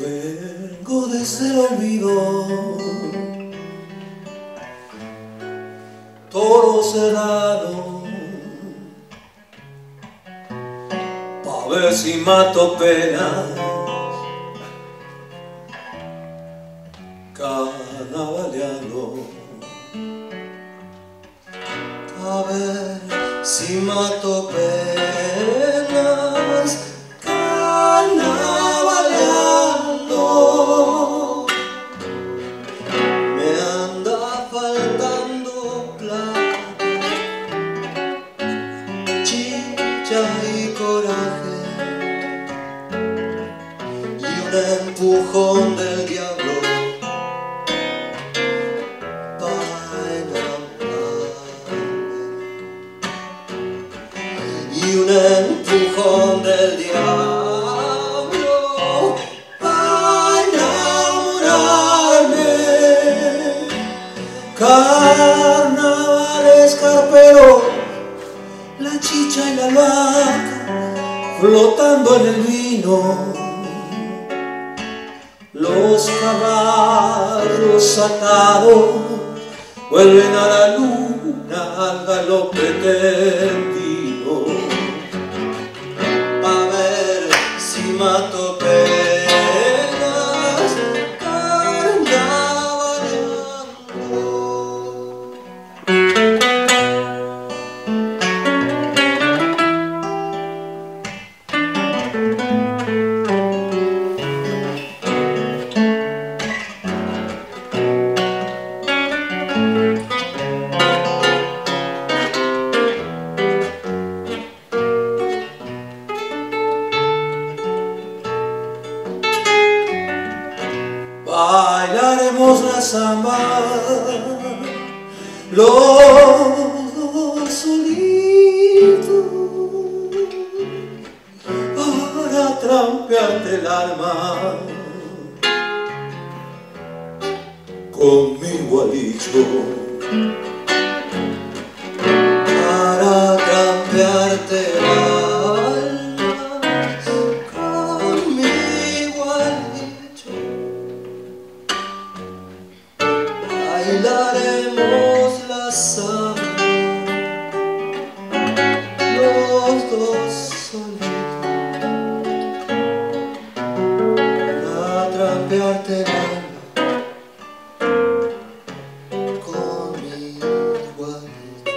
Vengo desde el olvido, Toro Serrano, pa' ver si mato penas, carnavaleando, a ver si mato penas, carnavaleando. Me anda faltando plata, chicha y coraje, y un empujón del diablo para enamorarme, y un empujón del diablo para enamorarme. Carnavales carperos, la chicha y la albahaca flotando en el vino, los caballos atados vuelven a la luna al galope tendido, pa' ver si mato penas, carnavaleando. Bailaremos la samba, los dos solitos, para trampearte el alma con mi gualicho, para trampearte el alma. Bailaremos la samba, los dos solitos, para trampearte el alma con mi guarito,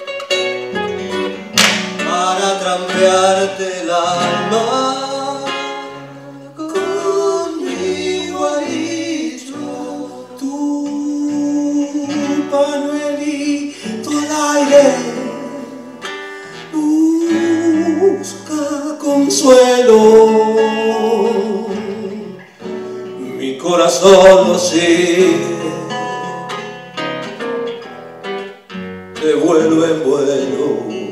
para trampearte el alma con mi guarito. Pañuelito al aire busca consuelo, mi corazón lo sigue de vuelo en vuelo,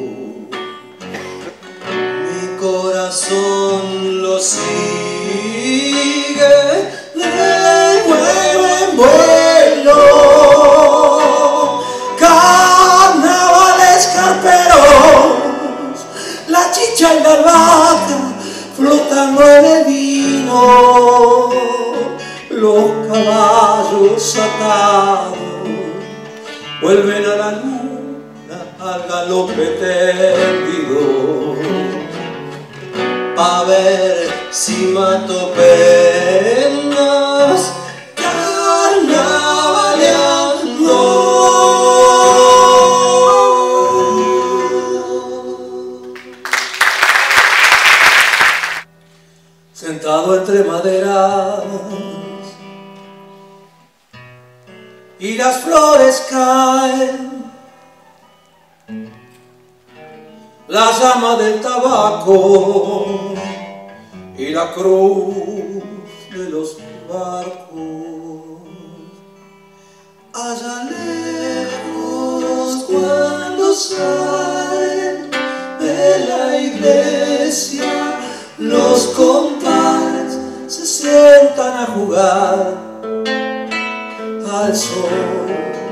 mi corazón lo sigue de vuelo en vuelo. La chicha y la albahaca flotando en el vino, los caballos atados vuelven a la luna al galope tendido, pa' ver si mato penas, carnavaleando. Sentado entre maderas y las flores caen, la llama del tabaco y la cruz de los barcos. Allá lejos cuando salen de la iglesia, los compadres se sientan a jugar al sol.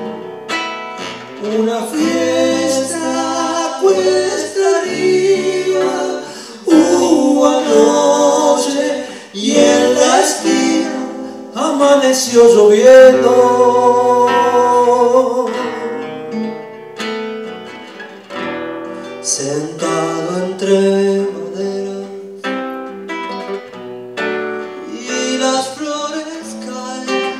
Una fiesta cuesta arriba hubo anoche y en la esquina amaneció lloviendo. Sentado entre maderas y las flores caen,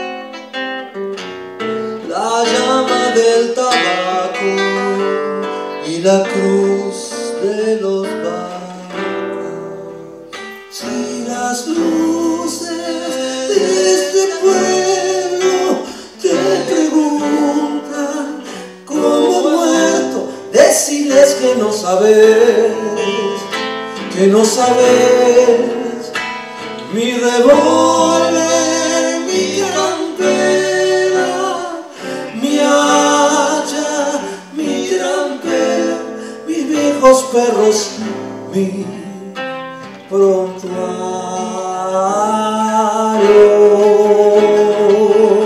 la llama del tabaco y la cruz de los barcos. Si las luces de este pueblo te preguntan como muerto, deciles que no sabes, que no sabes. Mi revólver, mi campera, mi hacha, mi trampera, mis viejos perros, mi prontuario.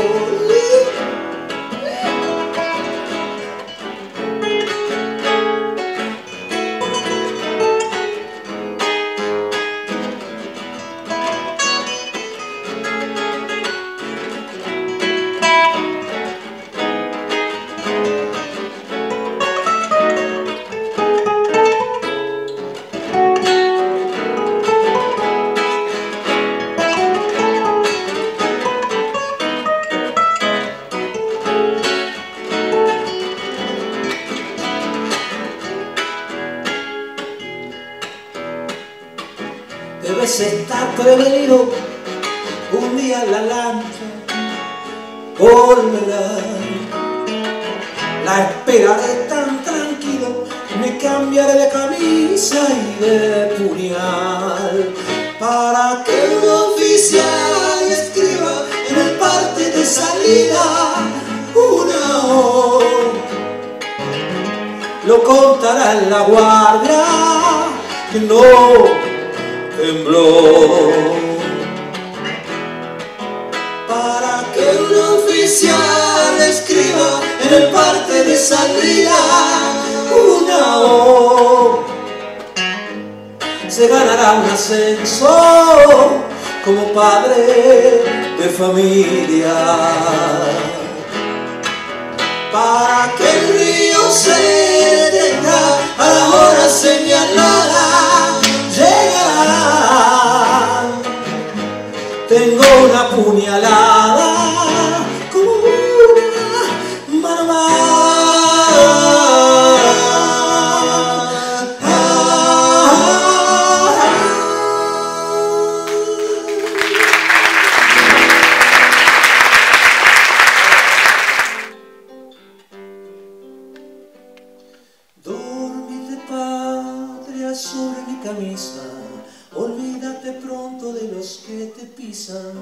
Debes estar prevenido, un día la lancha volverá. La esperaré tan tranquilo, me cambiaré de camisa y de puñal, para que un oficial escriba en el parte de salida una O. Lo contará en la guardia que no tembló, para que un oficial escriba en el parte de salida una O. Se ganará un ascenso como padre de familia, para que el río se detenga a la hora señalada. Llegará. Tengo una puñalada como una mano Dormite, patria, sobre mi camisa, olvídate pronto de los que te pisan.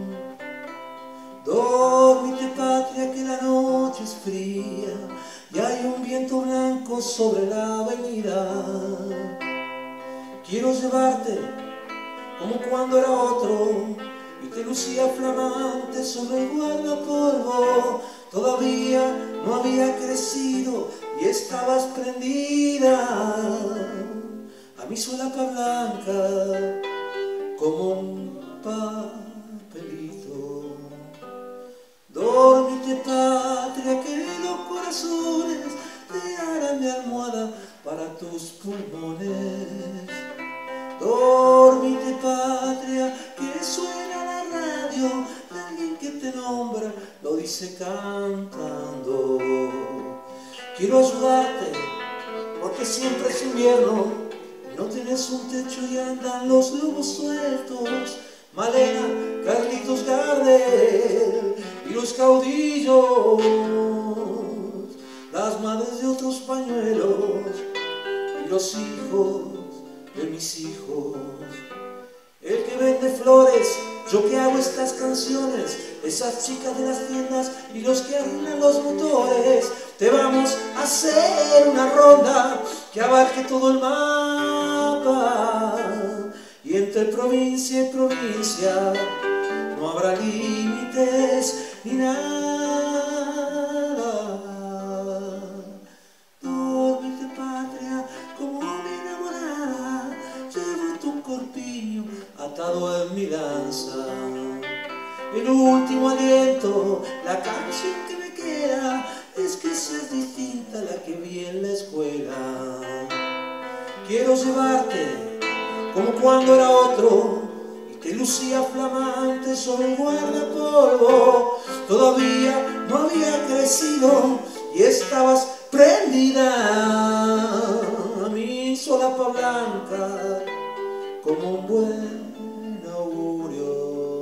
Dormite, patria, que la noche es fría y hay un viento blanco sobre la avenida. Quiero llevarte como cuando era otro y te lucía flamante sobre el guardapolvo. Todavía no había crecido y estabas prendida a mi solapa blanca como un papelito. Dormite, patria, que los corazones te harán de almohada para tus pulmones. Dormite, patria, que suena la radio, alguien que te nombra lo dice cantando. Quiero ayudarte porque siempre es invierno y no tienes un techo y andan los lobos sueltos. Malena, Carlitos Gardel y los caudillos, las madres de otros pañuelos y los hijos de mis hijos. El que vende flores, yo que hago estas canciones, esas chicas de las tiendas y los que arreglan los motores. Te vamos a hacer una ronda que abarque todo el mapa, y entre provincia y provincia no habrá límites ni nada. Dormite, patria, como mi enamorada, llevo tu corpiño atado en mi lanza. el último aliento, la canción que me queda es que seas distinta a la que vi en la escuela. Quiero llevarte como cuando era otro y que lucía flamante sobre el guardapolvo. Todavía no había crecido y estabas prendida a mi solapa blanca como un buen augurio.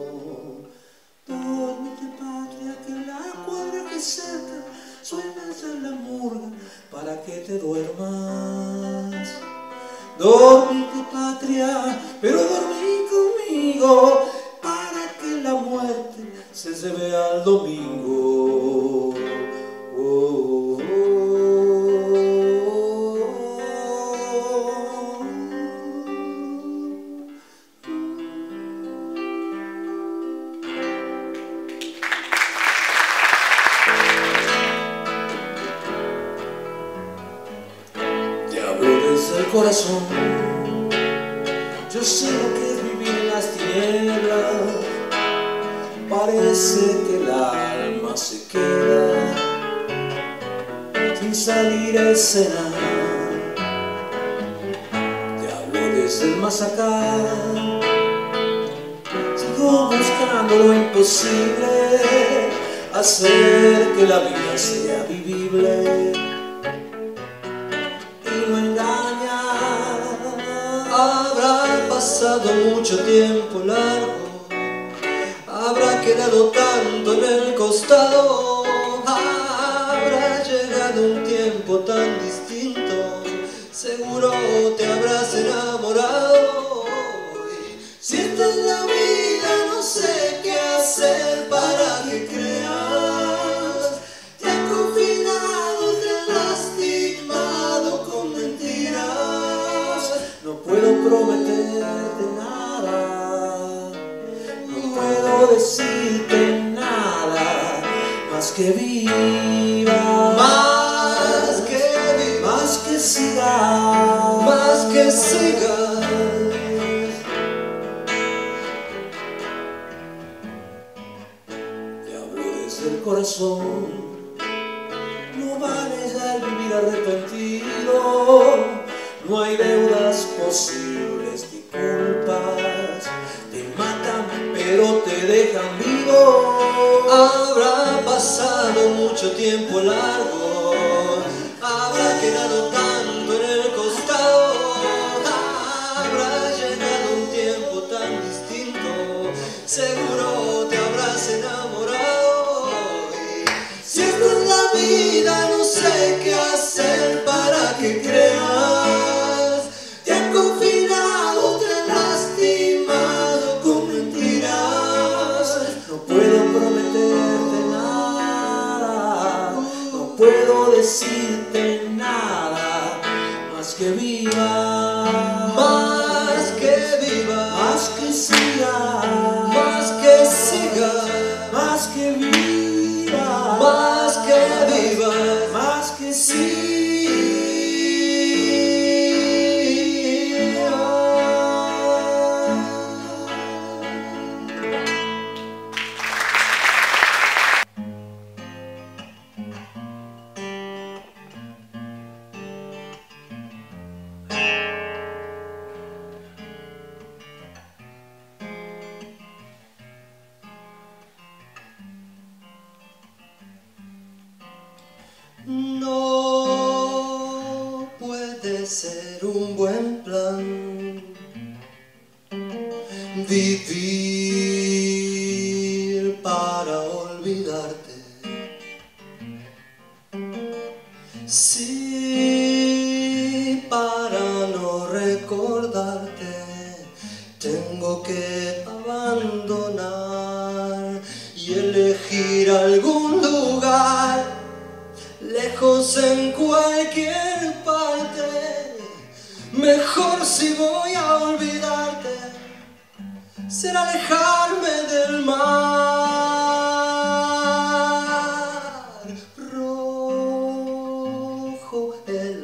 Dórmete, patria, que en la cuadra que cerca suena ya la murga para que te duermas. Dormite, patria, pero dormí conmigo para que la muerte se lleve al domingo. Oh, oh, te hablo desde el corazón. Yo sé lo que es vivir en las tinieblas. Parece que el alma se queda sin salir a escena. Te hablo desde el más acá. Sigo buscando lo imposible, hacer que la vida sea vivible. Y no engaña. Habrá pasado mucho tiempo largo, habrá quedado tanto en el costado, habrá llegado un tiempo tan distinto, seguro te habrás enamorado. Si esta es la vida, no sé qué hacer para que creas. Te han confinado, te han lastimado con mentiras. No puedo prometerte nada, no puedo decirte nada, más que viva, Más que viva, más que siga, más que sigas. te hablo desde el corazón. No vale ya el vivir arrepentido, no hay deudas posibles ni culpas. Te matan pero te dejan vivo. Habrá pasado mucho tiempo largo, habrá quedado tanto en el costado, habrá llegado un tiempo tan distinto, seguro te habrás enamorado. Si esta es la vida, no sé qué hacer para que creas. Te han confinado, te han lastimado con mentiras. No puedo prometerte nada, no puedo decirte nada, más que viva, Más que viva, más que siga, más que siga, más que viva, más que viva, más que siga. No puede ser un buen plan vivir para olvidarte. Sí, para no recordarte tengo que abandonar y elegir algún lugar lejos en cualquier parte. Mejor si voy a olvidarte será alejarme del mar. Rojo el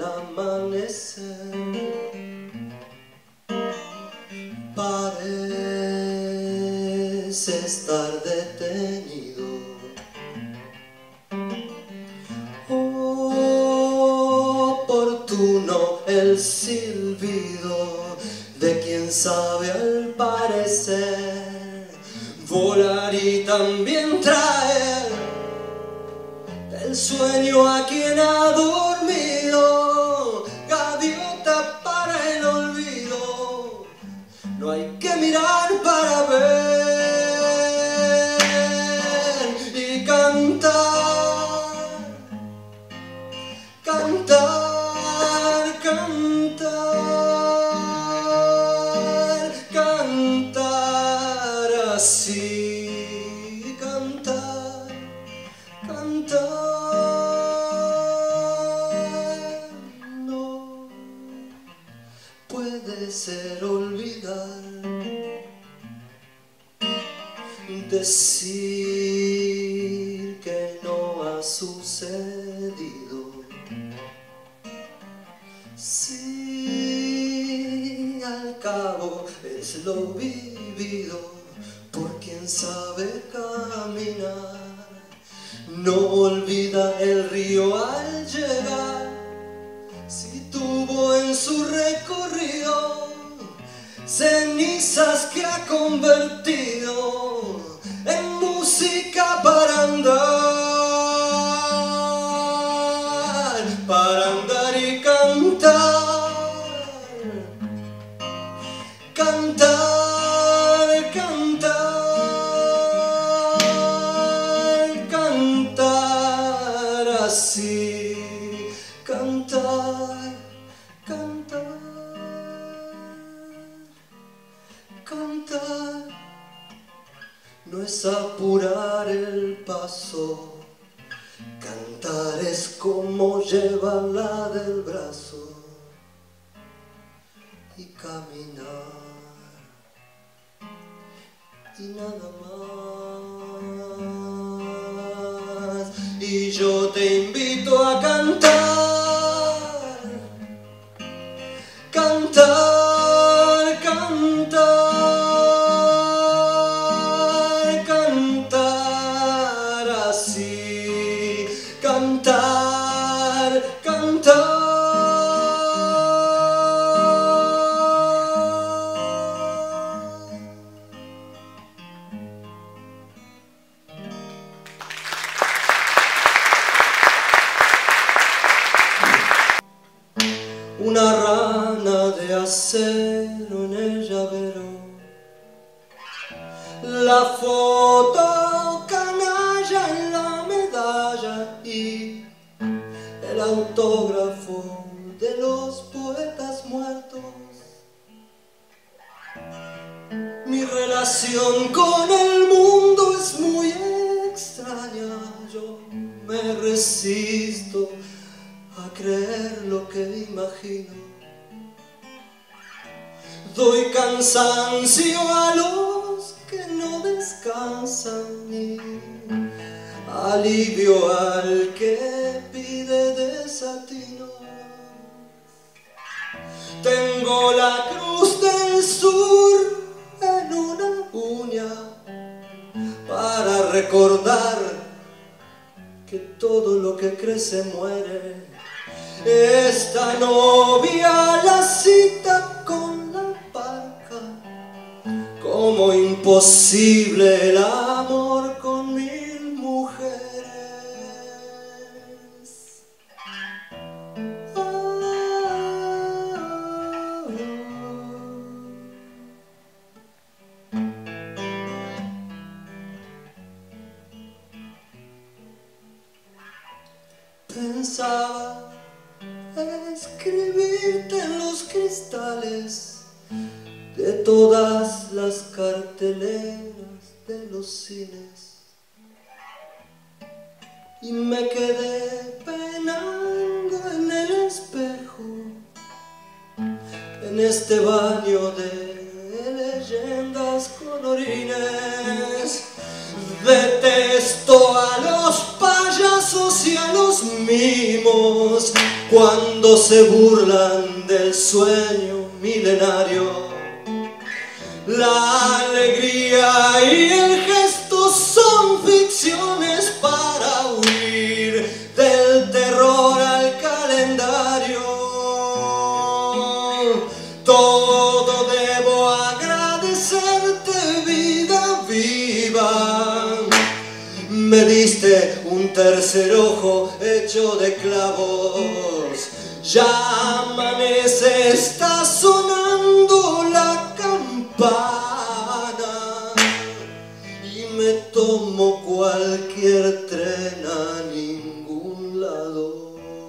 amanecer, parece parece estar detenido. Oportuno el silbido de quien sabe al parecer volar y también traer el sueño a quien ha dormido. Gaviota para el olvido, no hay que mirar para ver y cantar, cantar, cantar, cantar así, cantar, cantar. No puede ser olvidar, decir que no ha sucedido. Si al cabo es lo vivido por quien sabe caminar, no olvida el río al llegar, si tuvo en su recorrido cenizas que ha convertido en música para andar y cantar, cantar, cantar, cantar así, cantar, cantar, cantar. No es apurar el paso, cantar es como llevarla del brazo y caminar y nada más. Y yo te invito a cantar, cantar, cantar, cantar así, cantar, cantar. Una rana de acero en el llavero, la foto canalla en la medalla y el autógrafo de los poetas muertos. Mi relación con el mundo es muy extraña, yo me resisto a creer lo que imagino. Doy cansancio a los que no descansan y alivio al que pide desatino. Tengo la cruz del sur en una uña para recordar que todo lo que crece muere. Esta novia la cita con la parca, como imposible el amor con 1000 mujeres. Pensaba escribirte en los cristales de todas las carteleras de los cines, y me quedé penando en el espejo, en este baño de leyendas colorines. Detesto a los payasos y a los mimos cuando se burlan del sueño milenario. La alegría y el gesto son ficciones para huir del terror al calendario. Todo debo agradecerte, vida viva. Me diste un tercer ojo hecho de clavos. Ya amanece, está sonando la campana y me tomo cualquier tren a ningún lado.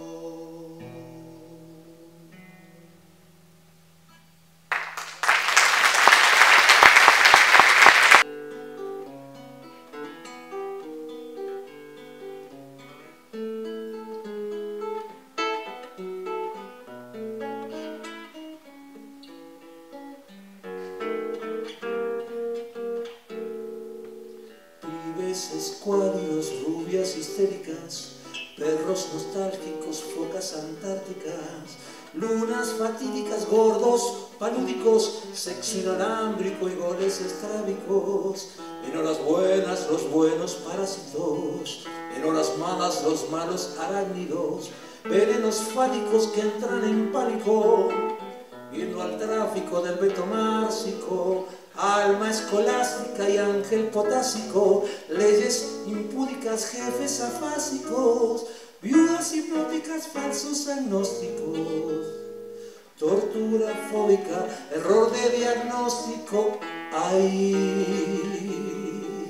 Escuálidos, rubias histéricas, perros nostálgicos, focas antárticas, lunas fatídicas, gordos, palúdicos, sexo inalámbrico y goles estrábicos. En horas buenas los buenos parásitos, en horas malas los malos arácnidos, venenos fálicos que entran en pánico, viendo al tráfico del veto márcico. Alma escolástica y ángel potásico, leyes impúdicas, jefes afásicos, viudas hipnóticas, falsos agnósticos, tortura fóbica, error de diagnóstico. ¡Ay!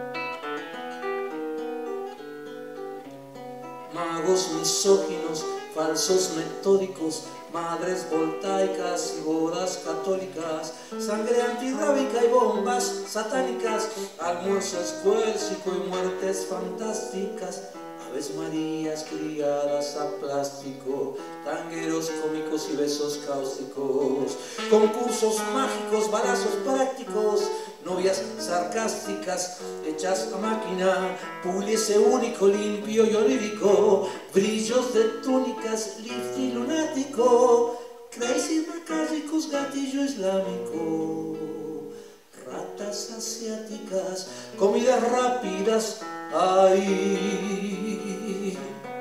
Magos misóginos, falsos metódicos, madres voltaicas y bodas católicas, sangre antirrábica y bombas satánicas, almuerzo escuélcico y muertes fantásticas, aves marías criadas a plástico, tangueros cómicos y besos cáusticos, concursos mágicos, balazos prácticos, novias sarcásticas hechas a máquina, puliese único, limpio y onírico, brillos de túnicas, lifting lunático, crazy macálicos, gatillo islámico, ratas asiáticas, comidas rápidas. ¡Ay!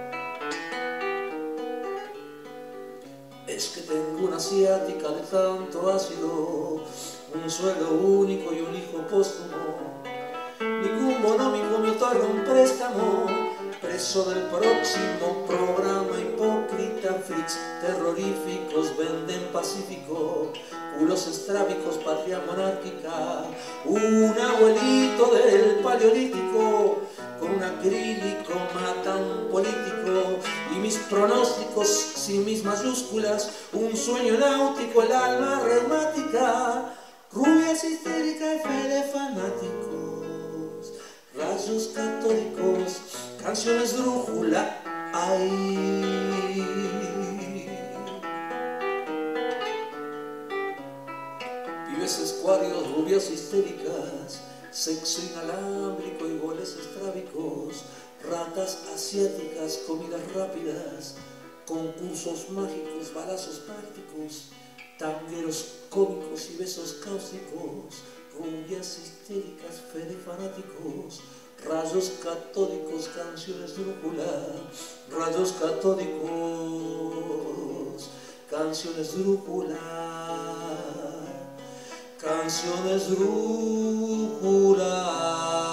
Es que tengo una asiática de tanto ácido, un sueldo único y un hijo póstumo. Ningún bonómico me otorga un préstamo, preso del próximo programa hipócrita. Freaks terroríficos venden pacífico, culos estrábicos, patria monárquica. Un abuelito del paleolítico con un acrílico mata a un político, y mis pronósticos sin mis mayúsculas, un sueño náutico, el alma reumática, rubias histéricas y fe de fanáticos, rayos católicos, canciones drújula. ¡Ay! Pibes escuálidos, rubias histéricas, sexo inalámbrico y goles estrábicos, ratas asiáticas, comidas rápidas, concursos mágicos, balazos prácticos, tangueros cómicos y besos cáusticos, rubias histéricas, fe de fanáticos, rayos catódicos, canciones drújula, rayos catódicos, canciones drújula, canciones drújula.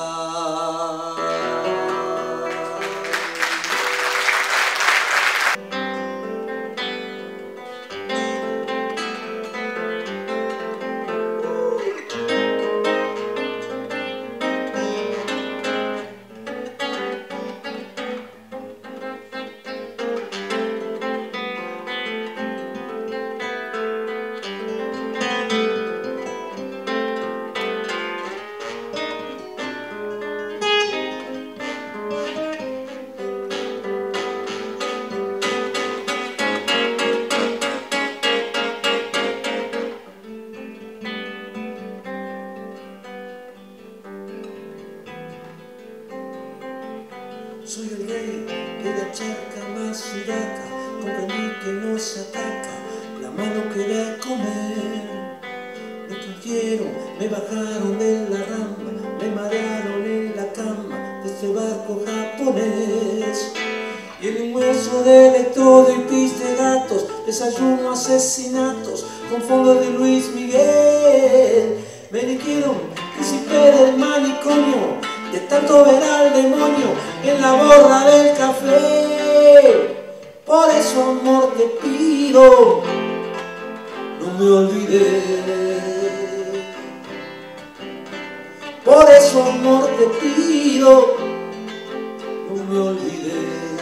Soy el rey de la charca más sudaca, comprendí que nos ataca la mano que da a comer. Me quiero, me bajaron de la rampa, me marearon en la cama de este barco japonés. Y en un hueso de electrodo y pis de gatos, desayuno asesinatos con fondo de Luis Miguel. Me dijeron príncipe del manicomio, de tanto ver al demonio en la borra del café. Por eso, amor, te pido, no me olvides. Por eso, amor, te pido, no me olvides.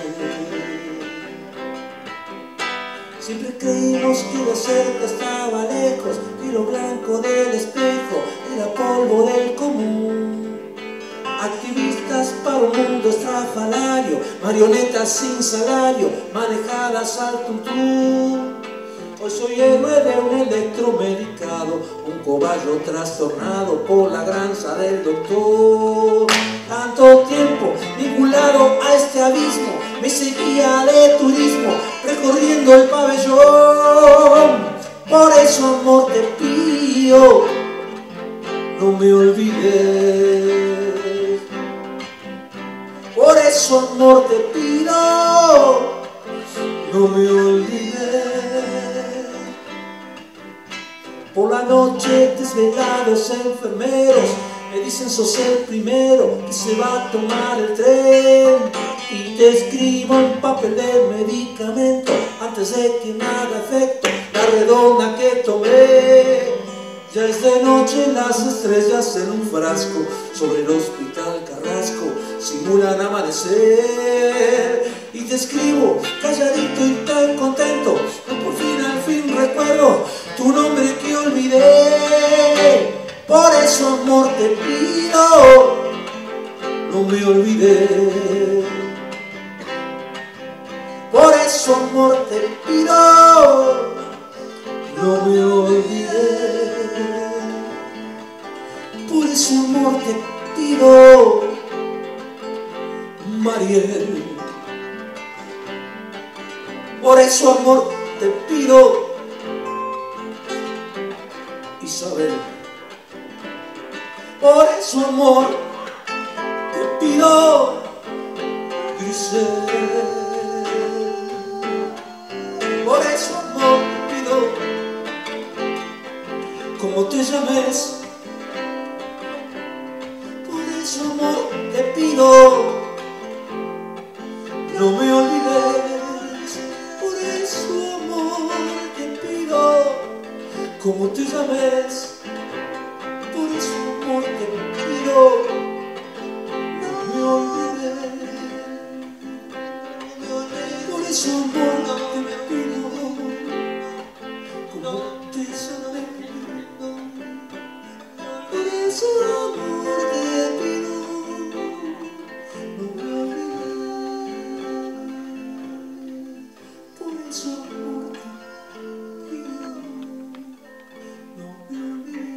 Siempre creímos que lo cerca estaba lejos, que lo blanco del espejo era polvo del común. Activistas para un mundo estrafalario, marionetas sin salario, manejadas al tuntún. Hoy soy héroe de un electromedicado, un cobayo trastornado por la granza del doctor. Tanto tiempo vinculado a este abismo, me seguía de turismo, recorriendo el pabellón. Por eso, amor, te pido, no me olvides. Por eso, amor, te pido, no me olvides. Por la noche desvelados enfermeros me dicen sos el primero que se va a tomar el tren, y te escribo en papel de medicamento antes de que me haga efecto la redonda que tomé. Ya es de noche, las estrellas en un frasco sobre el hospital Carrasco simulan amanecer. Y te escribo calladito y tan contento, por fin al fin recuerdo tu nombre que olvidé. Por eso, amor, te pido, no me olvides. Por eso, amor, te pido, no me olvides. Por eso, amor, te pido, Mariel. Por eso, amor, te pido, Isabel. Por eso, amor, te pido, Grisel. Por eso, amor, te pido, como te llames. Por eso, amor, te pido, no me olvides. Por eso, amor, te pido, como te llames. Por eso, amor, te pido, no me olvides. Por eso, amor, te pido, como te llames. Por eso, amor, te pido, no me olvides. Por eso, amor, te pido, no me olvides.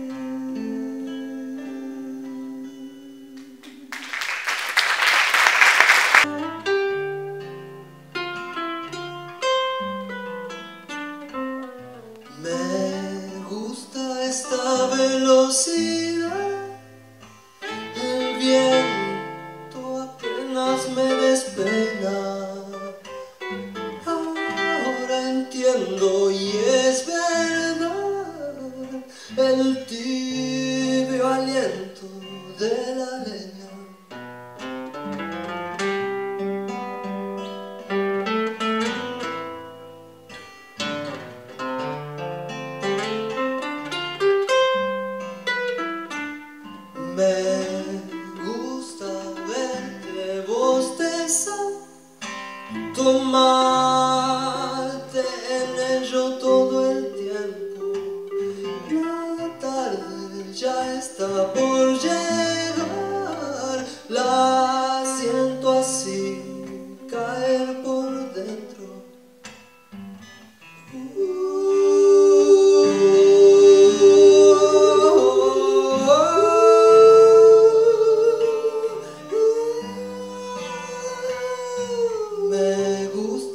Me gusta esta velocidad, el viento apenas me despega. Ahora entiendo y es verdad el tibio aliento de la leña. Me gusta verte bostezar, tomarte en ello todo el tiempo. La tarde ya está por llegar, la siento así caer por dentro. Me gusta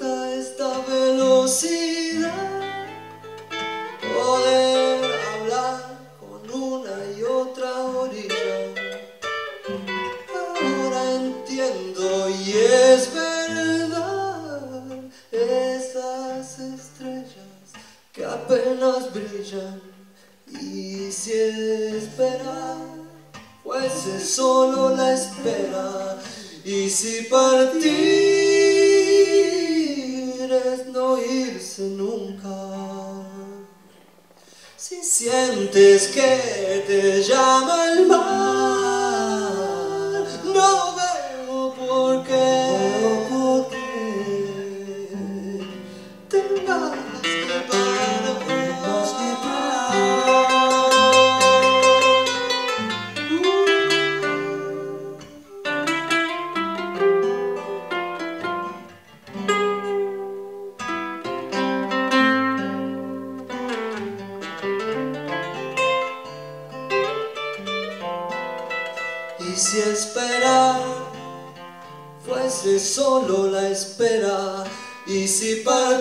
fuese solo la espera. Y si partir es no irse nunca. Si sientes que te llama el mar, no veo por qué tengas que parar. Y si esperar fuese solo la espera, y si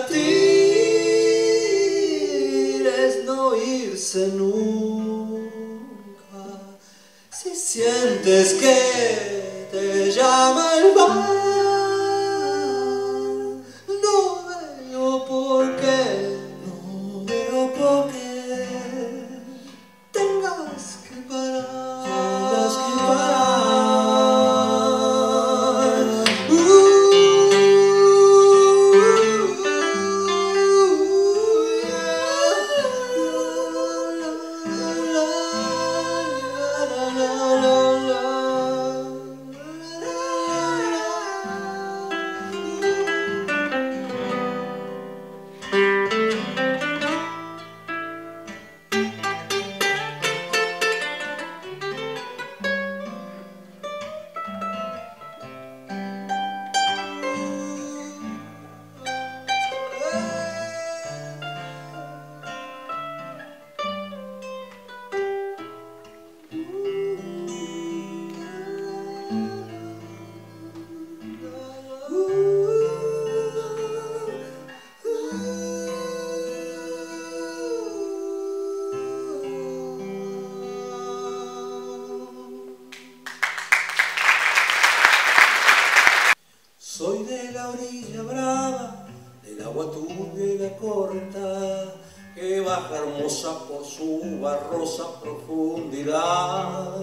partir es no irse nunca. Si sientes que te llama el mar, no veo por qué tengas que parar. Soy de la orilla brava, del agua turbia y la corta, que baja hermosa por su barrosa profundidad.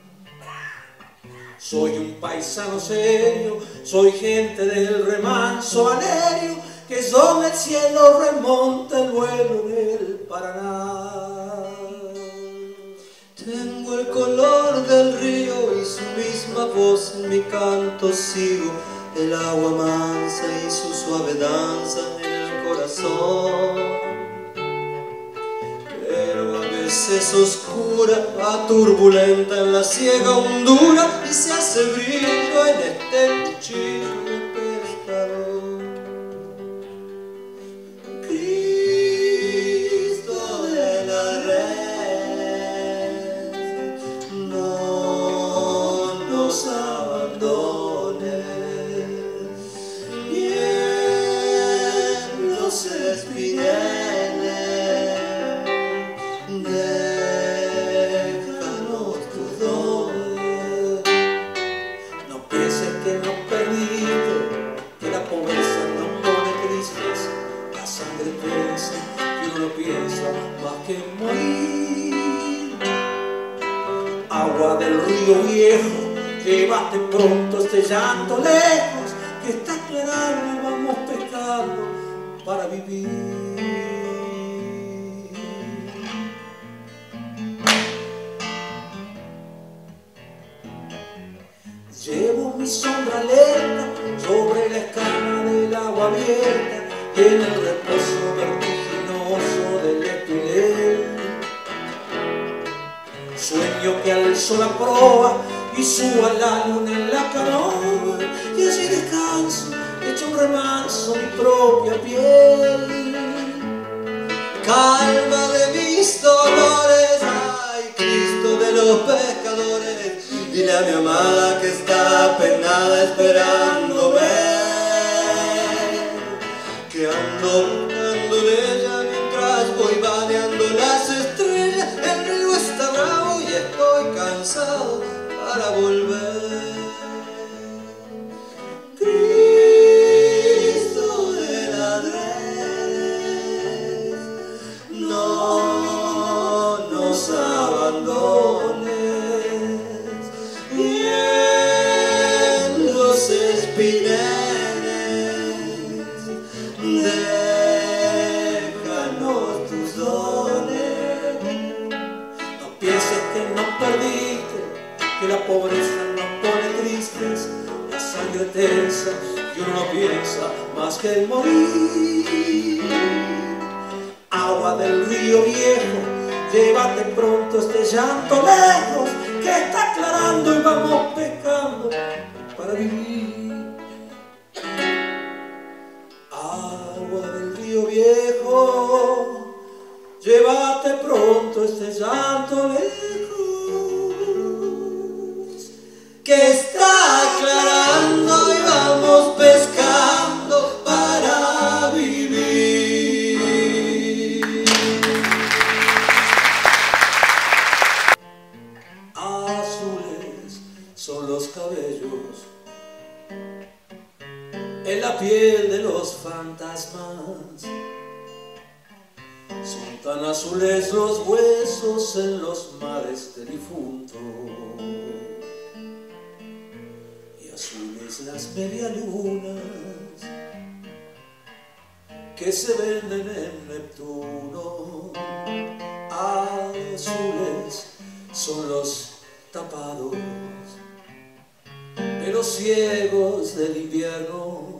Soy un paisano serio, soy gente del remanso valerio, que sobre el cielo remonta el vuelo del Paraná. Tengo el color del río y su misma voz en mi canto sigo, el agua mansa y su suave danza en el corazón. Pero a veces oscura, turbulenta en la ciega hondura, y se hace brillo en este cuchillo de pescador. Cristo de la red, no nos abandones. Déjanos tu don. No pienses que nos permite, que la pobreza nos pone tristes, la sangre crece y uno piensa más que morir. Agua del río viejo, llévate pronto este llanto lejos, que está aclarando y vamos pescando para vivir. Llevo mi sombra alerta sobre la escala del agua abierta, en el reposo vertiginoso del Epilel. Sueño que al sol la proa y suba la luna en la canoa, y allí descanso, hecho un remanso mi propia piel. Calma de mis dolores, ay Cristo de los pescadores, dile a mi amada que está penada esperándome, que ando buscando de ella mientras voy vadeando las estrellas. El río está bravo y estoy cansado para volver. Cristo de la red, no nos abandones. la pobreza nos pone tristes, la sangre tensa y uno no piensa más que en morir. Agua del río viejo, llévate pronto este llanto lejos, que está aclarando y vamos pescando para vivir. Agua del río viejo, llévate pronto este llanto lejos, que está aclarando y vamos pescando para vivir. Azules son los cabellos en la piel de los fantasmas, son tan azules los huesos en los mares de difuntos, y azules las medialunas que se venden en Neptuno. Azules son los tapados de los ciegos del invierno,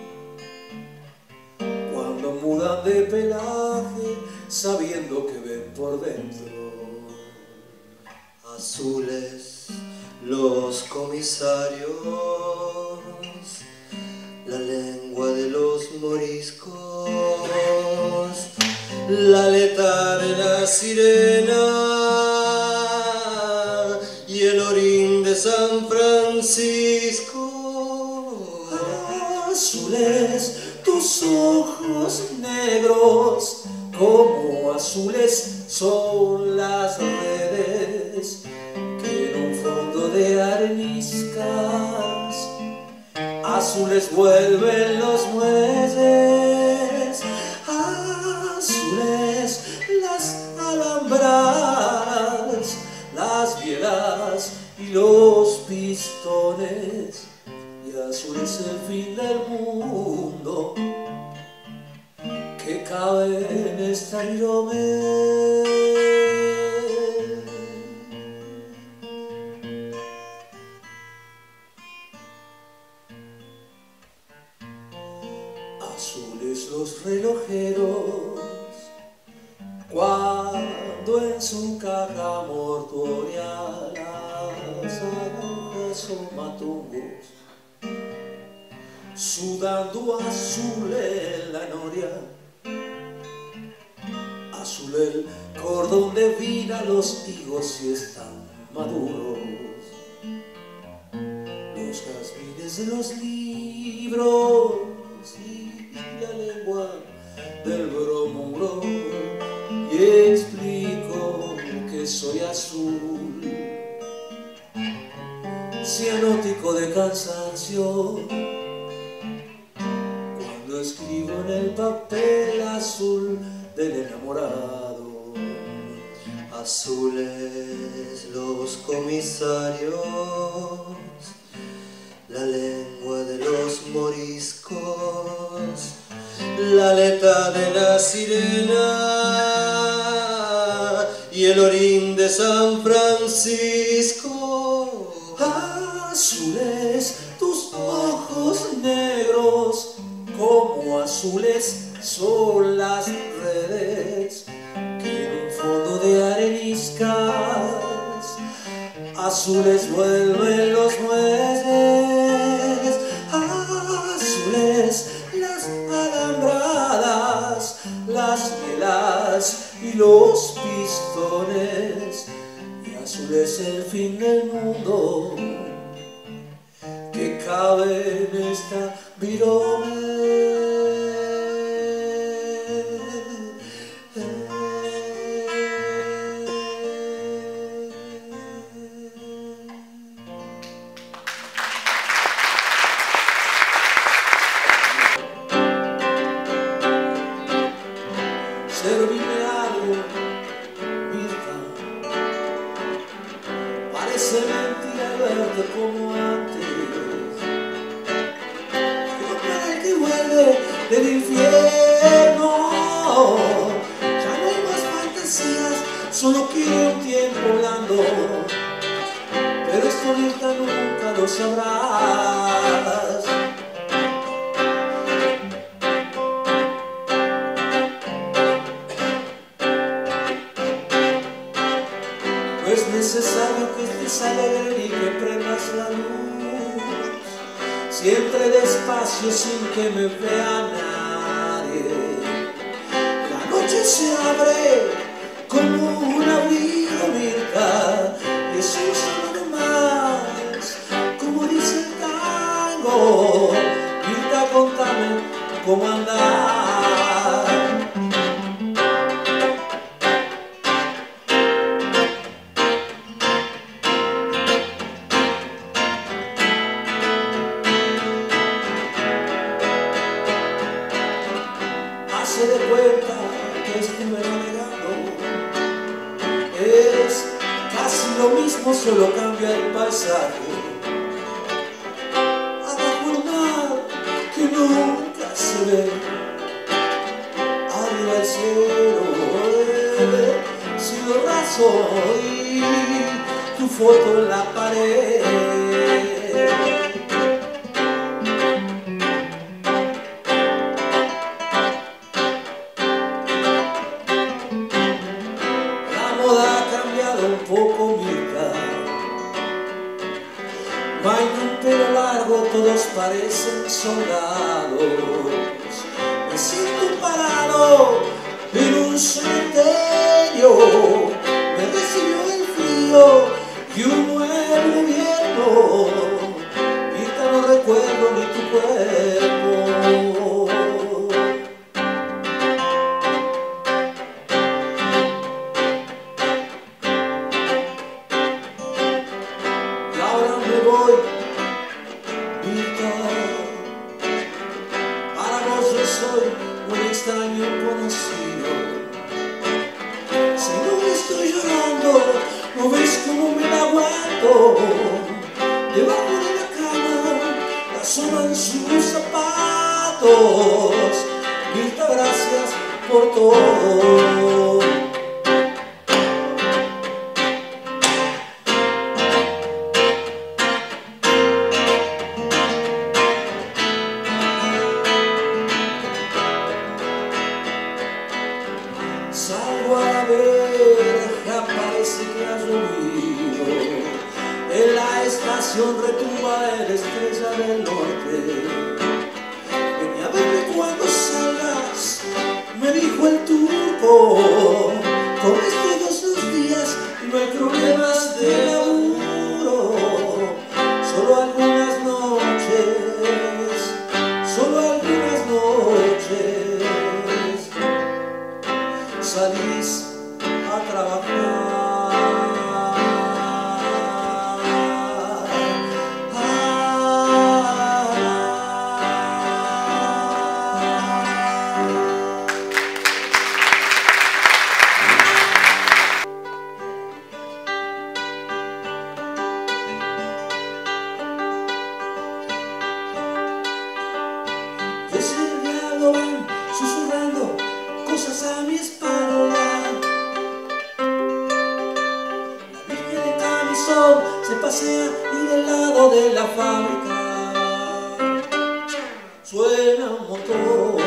cuando mudan de pelaje sabiendo que ven por dentro. Azules los comisarios, la lengua de los moriscos, la aleta de la sirena y el orín de San Francisco. Azules tus ojos negros, como azules son las redes que en un fondo de areniscas azules vuelven los muelles. Azules las alambradas, las bielas y los pistones, y azul es el fin del mundo que cabe en esta virome. Azules los relojeros cuando en su caja mortuoria las agujas son matungos, sudando azul en la noria. Azul el cordón de vida, los higos si están maduros, los jazmines de los libros y la lengua del bromuro, y explico que soy azul, cianótico de cansancio, cuando escribo en el papel azul del enamorado. Azules los comisarios, la lengua de los moriscos, la aleta de la sirena y el orín de San Francisco. Azules tus ojos negros, como azules son las redes que en un fondo de areniscas azules vuelven los muelles. Azules las alambradas, las velas y los pistones, y azul es el fin del mundo que cabe en esta virome. Servime algo, Mirta, parece mentira verte como antes, que vuelve del infierno, ya no hay más fantasías, solo quiero un tiempo blando, pero esto, Mirta, nunca lo sabrás. No es necesario que estés alegre ni que prendas la luz, siempre despacio sin que me vea nadie. La noche se abre como un abrigo, Mirta, y es un solo más, como dice el tango. Mirta, contame cómo andar. Se dé cuenta que estuve navegando, es casi lo mismo, solo cambia el paisaje. Abajo el mar que nunca se ve, arriba el cielo, cielo raso y tu foto en la pared. Un poco, Mirta, bailan pelo largo, todos parecen soldados. Me siento parado en un cementerio, me recibió el frío y un nuevo invierno. Mirta, no recuerdo ni tu cuerpo. Mirta, para vos yo soy un extraño conocido. Si no estoy llorando, no ves cómo me la aguanto. Debajo de la cama asoman sus zapatos. Mirta, gracias por todo. Salgo a la verja, parece que ha llovido. En la estación retumba la estrella del norte. Ven a verme cuando salgas, me dijo el turco. Con todos los días y no hay problemas de laburo. Solo algunas noches, solo algunas noches salís a trabajar. Desde el diablo van susurrando cosas a mi espalda. La Virgen de camisón se pasea y del lado de la fábrica suena un motor.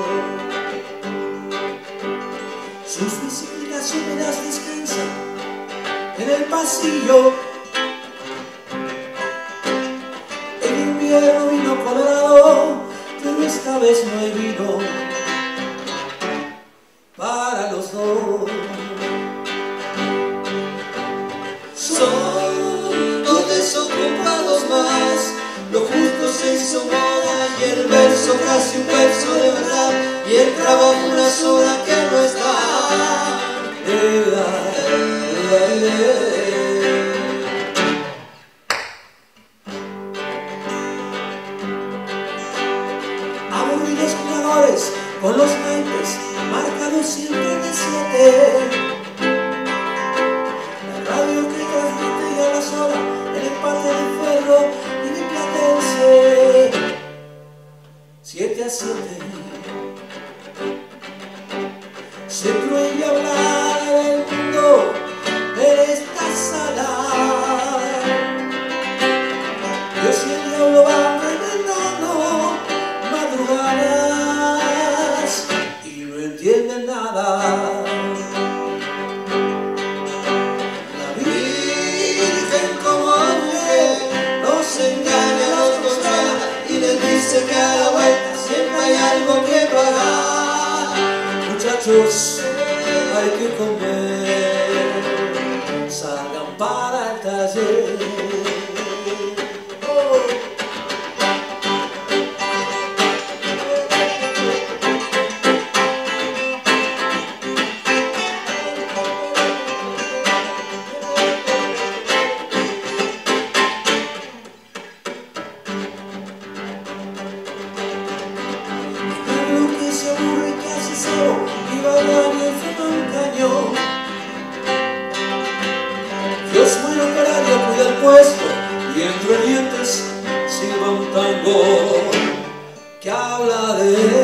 Sus bicicletas húmedas descansan en el pasillo. El invierno vino colorado, pero esta vez no hay vino para los dos. Son dos desocupados más, lo justo se hizo moda y el verso casi un verso de verdad y el trabajo una sola que no está. Aburridos jugadores con los naipes marcados siempre de 7. La radio que transmite ya la sola el empate de Ferro y de Platense. 7-7. Se prohíbe hablar del mundo en esta sala. taller. Oh. Se aburre que hace cebo y va al baño y fuma un cañón. Dios muy operario cuida el puesto y entre dientes silba un tango que habla de